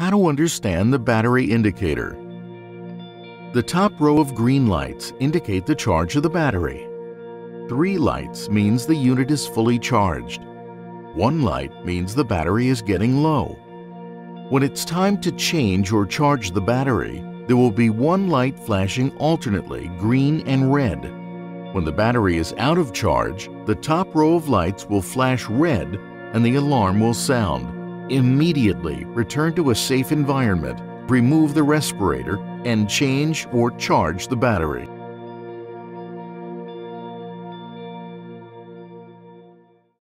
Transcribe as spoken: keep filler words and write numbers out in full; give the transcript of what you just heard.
How to understand the battery indicator. The top row of green lights indicate the charge of the battery. Three lights means the unit is fully charged. One light means the battery is getting low. When it's time to change or charge the battery, there will be one light flashing alternately green and red. When the battery is out of charge, the top row of lights will flash red and the alarm will sound. Immediately return to a safe environment, remove the respirator, and change or charge the battery.